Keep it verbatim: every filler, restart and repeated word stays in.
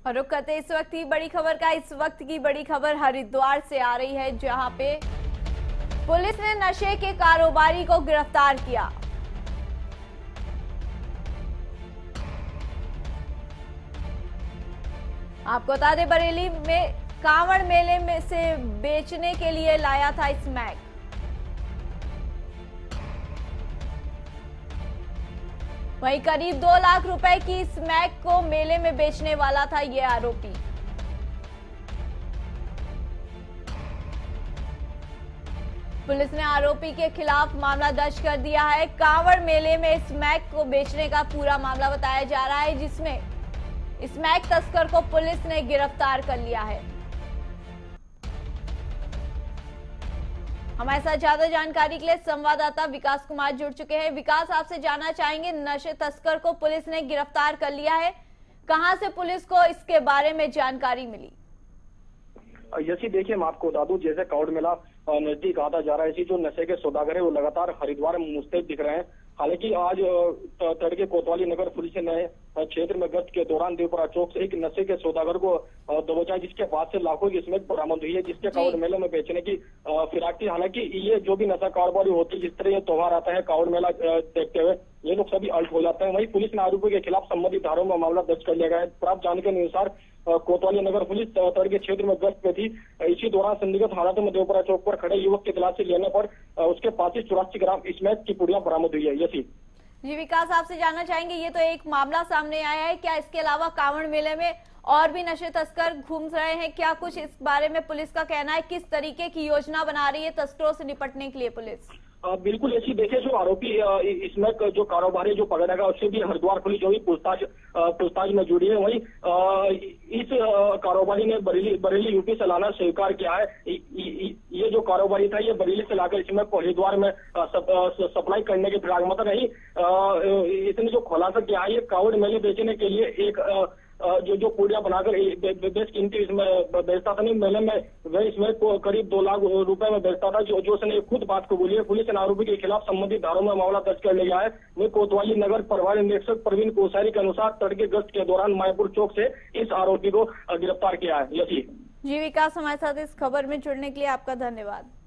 और रुक करते इस वक्त की बड़ी खबर का। इस वक्त की बड़ी खबर हरिद्वार से आ रही है, जहां पे पुलिस ने नशे के कारोबारी को गिरफ्तार किया। आपको बता दें, बरेली में कांवड़ मेले में से बेचने के लिए लाया था स्मैक। वहीं करीब दो लाख रुपए की स्मैक को मेले में बेचने वाला था ये आरोपी। पुलिस ने आरोपी के खिलाफ मामला दर्ज कर दिया है। कांवड़ मेले में स्मैक को बेचने का पूरा मामला बताया जा रहा है, जिसमें स्मैक तस्कर को पुलिस ने गिरफ्तार कर लिया है। हमारे साथ ज्यादा जानकारी के लिए संवाददाता विकास कुमार जुड़ चुके हैं। विकास, आपसे जानना चाहेंगे, नशे तस्कर को पुलिस ने गिरफ्तार कर लिया है, कहां से पुलिस को इसके बारे में जानकारी मिली? यसी देखिए, मैं आपको बता दूं, जैसे कांवड़ मेला नजदीक आता जा रहा है, इसी जो नशे के सौदागर है वो लगातार हरिद्वार में मुस्तैद दिख रहे हैं। हालांकि आज तड़के कोतवाली नगर पुलिस ने क्षेत्र में गश्त के दौरान देवपुरा चौक से एक नशे के सौदागर को दबोचा, जिसके पास से लाखों की स्मैक बरामद हुई है, जिसके कांवड़ मेले में बेचने की फिराक थी। हालांकि ये जो भी नशा कारोबारी होती है, जिस तरह ये त्योहार आता है कांवड़ मेला देखते हुए, ये लोग सभी अल्ट हो जाते हैं। वहीं पुलिस ने आरोपी के खिलाफ संबंधित धाराओं में मामला दर्ज कर लिया गया है। प्राप्त जानकारी के अनुसार कोतवाली नगर पुलिस तड़के क्षेत्र में गश्त में थी। इसी दौरान संदिग्ध हालातों में देवपुरा चौक पर खड़े युवक की तलाशी लेने पर उसके पास से चौरासी ग्राम स्मैक की पुड़िया बरामद हुई है। यसी जी विकास, आपसे जानना चाहेंगे, ये तो एक मामला सामने आया है, क्या इसके अलावा कांवड़ मेले में और भी नशे तस्कर घूम रहे हैं? क्या कुछ इस बारे में पुलिस का कहना है? किस तरीके की योजना बना रही है तस्करों से निपटने के लिए पुलिस? बिल्कुल ऐसी देखिए, जो आरोपी इसमें जो कारोबारी जो पकड़ा गया, उससे भी हरिद्वार पुलिस जो भी पूछताछ पूछताछ में जुड़ी है। वहीं इस कारोबारी ने बरेली बरेली यूपी से लाना स्वीकार किया है। ये जो कारोबारी था, ये बरेली से लाकर इसमें हरिद्वार में सप्लाई करने के फिराक में नहीं, इसने जो खुलासा किया है, ये कांवड़ मेले बेचने के लिए एक जो जो पूड़िया बनाकर बेश कीमती इसमें बेचता था। नहीं, मेले में वह इसमें करीब दो लाख रुपए में बेचता था, जो जो उसने खुद बात को बोली है। पुलिस ने आरोपी के खिलाफ संबंधित धाराओं में मामला दर्ज कर लिया है। वह कोतवाली नगर प्रभारी निरीक्षक प्रवीण कोसारी के अनुसार तड़के गश्त के दौरान मायापुर चौक से इस आरोपी को गिरफ्तार किया है। यसी जी विकास, हमारे साथ इस खबर में जुड़ने के लिए आपका धन्यवाद।